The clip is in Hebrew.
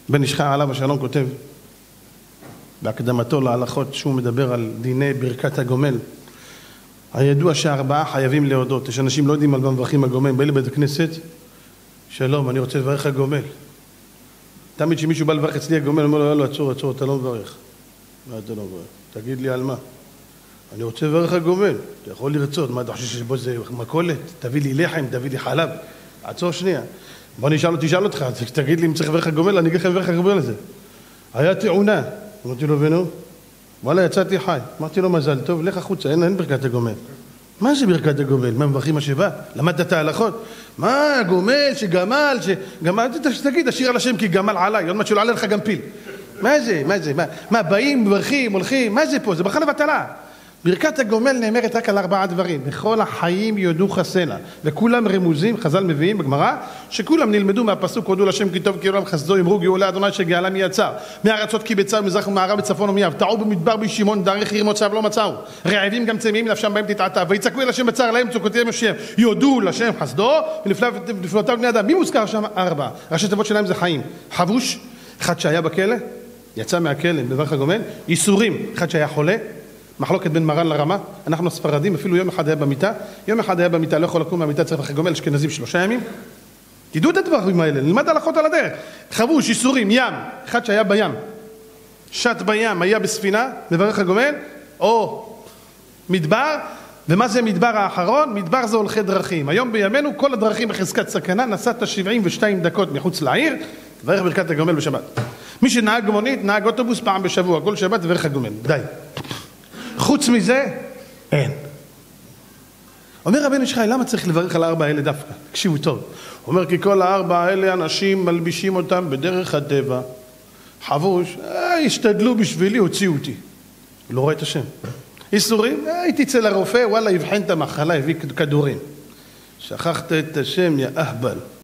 בן איש חי עליו השלום כותב בהקדמתו להלכות שהוא מדבר על דיני ברכת הגומל. הידוע שארבעה חייבים להודות. יש אנשים לא יודעים על מה מברכים הגומל. באים לבית הכנסת, שלום, אני רוצה לברך הגומל. תמיד שמישהו בא לברך אצלי הגומל, אומר לו, לא, עצור, אתה לא מברך. מה אתה לא מברך? תגיד לי על מה? אני רוצה לברך הגומל. אתה יכול לרצות, מה אתה חושב שבו זה מקולת? תביא לי לחם, תביא לי חלב. עצור שנייה. בוא תשאל אותך, תגיד לי אם צריך לברך הגומל, אני אגיד לך לברך הגומל הזה. היה תאונה. אמרתי לו, ונו? וואלה, יצאתי חי. אמרתי לו, מזל טוב, לך החוצה, אין ברכת הגומל. מה זה ברכת הגומל? מה מברכים מה שבא? למדת את ההלכות? מה, גומל, שגמל, תגיד, השיר על השם כי גמל עליי, עוד מעט שלא עלה לך גם פיל. מה זה? מה, באים, מברכים, הולכים, מה זה פה? זה ברכה לבטלה. ברכת הגומל נאמרת רק על 4 דברים. בכל החיים יודוך סלע. וכולם רמוזים, חז"ל מביאים בגמרא, שכולם נלמדו מהפסוק, הודו לשם כי טוב כי עולם חסדו אמרו גאולה אדוני שגאלה מיצר. מארצות כי בצר מזרח ומערב בצפון ומיעב. טעו במדבר בישימון דרך עיר מוצב לא מצאו. רעבים גם צמאים נפשם בהם תתעתע. ויצעקו אל השם בצר להם צוקותיהם יושב. יודו לשם חסדו ונפלאותיו בני אדם. מי מוזכר שם? 4. ראשי תיבות שלהם זה חיים. חבוש, אחד שהיה בכלא, יצא מהכלא בברך הגומל. ייסורים, אחד שהיה חולה. מחלוקת בין מרן לרמה, אנחנו הספרדים, אפילו יום אחד היה במיטה, לא יכול לקום מהמיטה, צריך לברך הגומל, אשכנזים 3 ימים. תדעו את הדברים האלה, נלמד הלכות על הדרך. חבוש, ייסורים, ים, אחד שהיה בים, שט בים, היה בספינה, מברך הגומל, או מדבר, ומה זה מדבר האחרון? מדבר זה הולכי דרכים. היום בימינו כל הדרכים בחזקת סכנה, נסעת 72 דקות מחוץ לעיר, תברך ברכת הגומל בשבת. מי שנהג מונית, נהג אוטובוס פעם בשבוע, כל שבת תברך הגומל, די. חוץ מזה, אין. אומר רבנו איש חי, למה צריך לברך על 4 האלה דווקא? תקשיבו טוב. הוא אומר, כי כל 4 האלה אנשים מלבישים אותם בדרך הטבע. חבוש, השתדלו בשבילי, הוציאו אותי. לא רואה את השם. איסורים, הייתי אצל הרופא, וואלה, יבחן את המחלה, הביא כדורים. שכחת את השם, יא אהבל.